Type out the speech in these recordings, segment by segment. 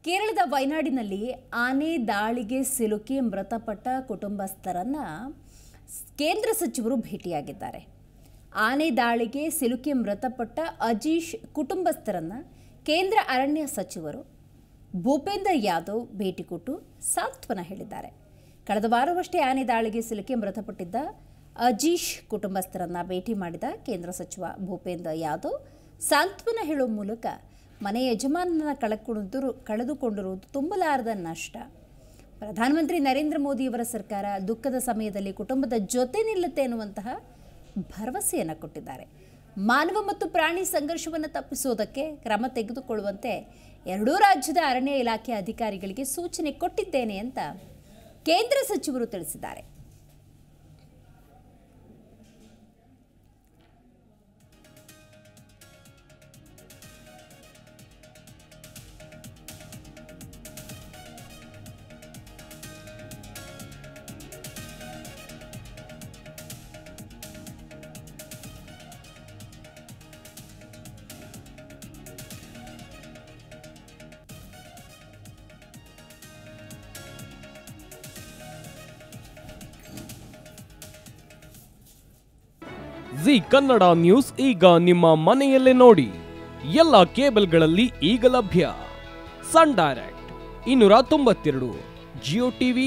ಕೇರಳದ ವಯನಾಡಿನಲ್ಲಿ ಆನೆ ದಾಳಿಗೆ ಸಿಲುಕಿ ಮೃತಪಟ್ಟ ಕುಟುಂಬಸ್ಥರನ್ನ ಕೇಂದ್ರ ಸಚಿವರು ಭೇಟಿಯಾಗಿದ್ದಾರೆ. ಆನೆ ದಾಳಿಗೆ ಸಿಲುಕಿ ಮೃತಪಟ್ಟ ಅಜೀಶ್ ಕುಟುಂಬಸ್ಥರನ್ನ ಕೇಂದ್ರ ಅರಣ್ಯ ಸಚಿವರು ಭೂಪೇಂದ್ರ ಯಾದವ್ ಭೇಟಿ ಕೊಟ್ಟು ಸಾಂತ್ವನ ಹೇಳಿದ್ದಾರೆ. ಕಳೆದ ವಾರವಷ್ಟೇ ಆನೆ ದಾಳಿಗೆ ಸಿಲುಕಿ ಮೃತಪಟ್ಟಿದ್ದ ಅಜೀಶ್ ಕುಟುಂಬಸ್ಥರನ್ನ ಭೇಟಿ ಮಾಡಿದ ಕೇಂದ್ರ ಸಚಿವ ಭೂಪೇಂದ್ರ ಯಾದವ್ ಸಾಂತ್ವನ ಹೇಳುವ ಮೂಲಕ ಮನೆ ಯಜಮಾನನ ಕಳೆದುಕೊಂಡಿರುವುದು ತುಂಬಲಾರದ ನಷ್ಟ. ಪ್ರಧಾನಮಂತ್ರಿ ನರೇಂದ್ರ ಮೋದಿಯವರ ಸರ್ಕಾರ ದುಃಖದ ಸಮಯದಲ್ಲಿ ಕುಟುಂಬದ ಜೊತೆ ನಿಲ್ಲುತ್ತೆ ಎನ್ನುವಂತಹ ಭರವಸೆಯನ್ನು ಕೊಟ್ಟಿದ್ದಾರೆ. ಮಾನವ ಮತ್ತು ಪ್ರಾಣಿ ಸಂಘರ್ಷವನ್ನು ತಪ್ಪಿಸುವುದಕ್ಕೆ ಕ್ರಮ ತೆಗೆದುಕೊಳ್ಳುವಂತೆ ಎರಡೂ ರಾಜ್ಯದ ಅರಣ್ಯ ಇಲಾಖೆ ಅಧಿಕಾರಿಗಳಿಗೆ ಸೂಚನೆ ಕೊಟ್ಟಿದ್ದೇನೆ ಅಂತ ಕೇಂದ್ರ ಸಚಿವರು ತಿಳಿಸಿದ್ದಾರೆ. ಜಿ ಕನ್ನಡ ನ್ಯೂಸ್ ಈಗ ನಿಮ್ಮ ಮನೆಯಲ್ಲೇ ನೋಡಿ. ಎಲ್ಲ ಕೇಬಲ್ಗಳಲ್ಲಿ ಈಗ ಲಭ್ಯ. Sun Direct 292, Jio TV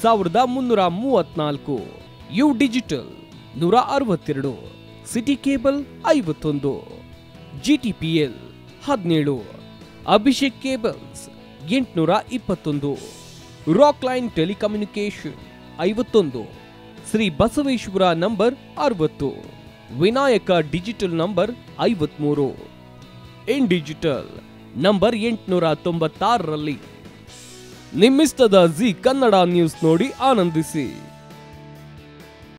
1334, U digital 162, city cable 51, GTPL 17, Abhishek cables 821, rock line telecommunication 51, Shri Basaveshwara number 60, Vinayaka digital number 53, in digital number 896ರಲ್ಲಿ ನಿಮ್ಮಿಸ್ತದ ಜಿ ಕನ್ನಡ ನ್ಯೂಸ್ ನೋಡಿ ಆನಂದಿಸಿ.